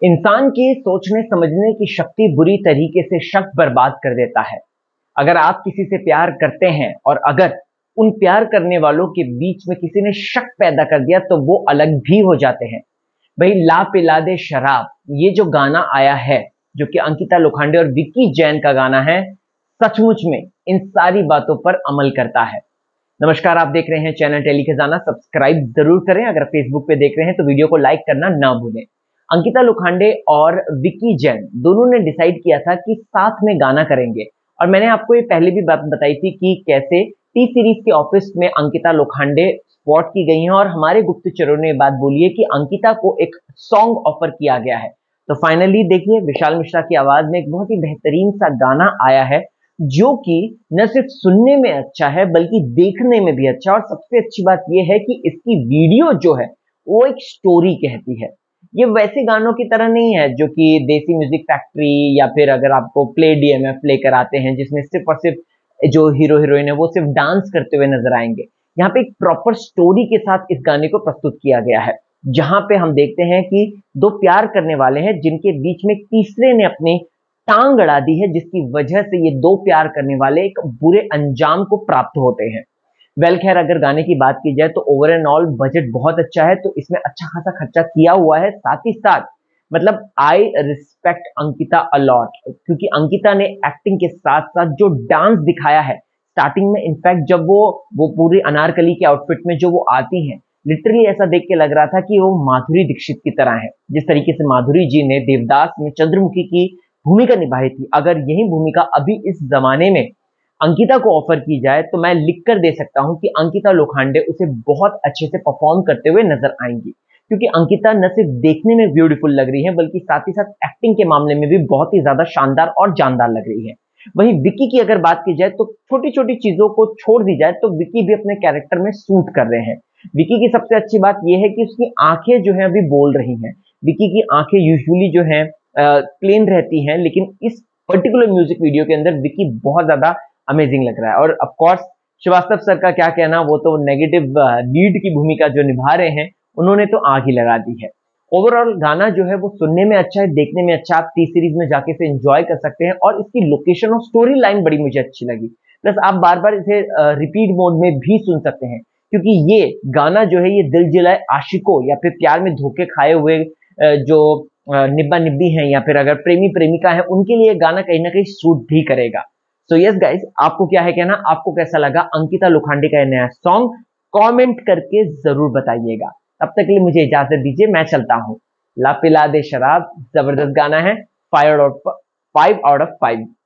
इंसान की सोचने समझने की शक्ति बुरी तरीके से शक बर्बाद कर देता है। अगर आप किसी से प्यार करते हैं और अगर उन प्यार करने वालों के बीच में किसी ने शक पैदा कर दिया तो वो अलग भी हो जाते हैं। भाई ला पिला दे शराब, ये जो गाना आया है जो कि अंकिता लोखंडे और विक्की जैन का गाना है, सचमुच में इन सारी बातों पर अमल करता है। नमस्कार, आप देख रहे हैं चैनल टेली खजाना। सब्सक्राइब जरूर करें। अगर फेसबुक पे देख रहे हैं तो वीडियो को लाइक करना ना भूलें। अंकिता लोखंडे और विक्की जैन दोनों ने डिसाइड किया था कि साथ में गाना करेंगे, और मैंने आपको ये पहले भी बात बताई थी कि कैसे टी सीरीज के ऑफिस में अंकिता लोखंडे स्पॉट की गई हैं और हमारे गुप्तचरों ने बात बोली है कि अंकिता को एक सॉन्ग ऑफर किया गया है। तो फाइनली देखिए, विशाल मिश्रा की आवाज में एक बहुत ही बेहतरीन सा गाना आया है जो कि न सिर्फ सुनने में अच्छा है बल्कि देखने में भी अच्छा। और सबसे अच्छी बात यह है कि इसकी वीडियो जो है वो एक स्टोरी कहती है। ये वैसे गानों की तरह नहीं है जो कि देसी म्यूजिक फैक्ट्री या फिर अगर आपको प्ले डीएमएफ लेकर आते हैं जिसमें सिर्फ और सिर्फ जो हीरो हीरोइन है वो सिर्फ डांस करते हुए नजर आएंगे। यहाँ पे एक प्रॉपर स्टोरी के साथ इस गाने को प्रस्तुत किया गया है, जहां पे हम देखते हैं कि दो प्यार करने वाले हैं जिनके बीच में तीसरे ने अपनी टांग अड़ा दी है, जिसकी वजह से ये दो प्यार करने वाले एक बुरे अंजाम को प्राप्त होते हैं। वेल खैर, अगर गाने की बात की जाए तो ओवर एंड ऑल बजट बहुत अच्छा है, तो इसमें अच्छा खासा खर्चा किया हुआ है। साथ ही साथ मतलब आई रिस्पेक्ट अंकिता अलॉट, क्योंकि अंकिता ने एक्टिंग के साथ साथ जो डांस दिखाया है स्टार्टिंग में, इनफैक्ट जब वो पूरी अनारकली के आउटफिट में जो वो आती हैं, लिटरली ऐसा देख के लग रहा था कि वो माधुरी दीक्षित की तरह है। जिस तरीके से माधुरी जी ने देवदास में चंद्रमुखी की भूमिका निभाई थी, अगर यही भूमिका अभी इस जमाने में अंकिता को ऑफर की जाए तो मैं लिख कर दे सकता हूं कि अंकिता लोखंडे उसे बहुत अच्छे से परफॉर्म करते हुए नजर आएंगी। क्योंकि अंकिता न सिर्फ देखने में ब्यूटीफुल लग रही है बल्कि साथ ही साथ एक्टिंग के मामले में भी बहुत ही ज्यादा शानदार और जानदार लग रही है। वहीं विक्की की अगर बात की जाए तो छोटी छोटी चीजों को छोड़ दी जाए तो विक्की भी अपने कैरेक्टर में सूट कर रहे हैं। विक्की की सबसे अच्छी बात यह है कि उसकी आंखें जो है अभी बोल रही हैं। विक्की की आंखें यूजुअली जो है प्लेन रहती हैं, लेकिन इस पर्टिकुलर म्यूजिक वीडियो के अंदर विक्की बहुत ज्यादा अमेजिंग लग रहा है। और ऑफ कोर्स श्रीवास्तव सर का क्या कहना, वो तो नेगेटिव लीड की भूमिका जो निभा रहे हैं उन्होंने तो आग ही लगा दी है। ओवरऑल गाना जो है वो सुनने में अच्छा है, देखने में अच्छा। आप टी सीरीज में जाके इसे एंजॉय कर सकते हैं और इसकी लोकेशन और स्टोरी लाइन बड़ी मुझे अच्छी लगी। प्लस आप बार बार इसे रिपीट मोड में भी सुन सकते हैं, क्योंकि ये गाना जो है ये दिल जलाए आशिकों या फिर प्यार में धोखे खाए हुए जो निब्बा निब्बी हैं या फिर अगर प्रेमी प्रेमिका है, उनके लिए गाना कहीं ना कहीं सूट भी करेगा। सो यस गाइस, आपको क्या है कहना, आपको कैसा लगा अंकिता लोखंडे का नया सॉन्ग? कमेंट करके जरूर बताइएगा। तब तक के लिए मुझे इजाजत दीजिए, मैं चलता हूं। ला पिला दे शराब जबरदस्त गाना है, 5 आउट ऑफ 5।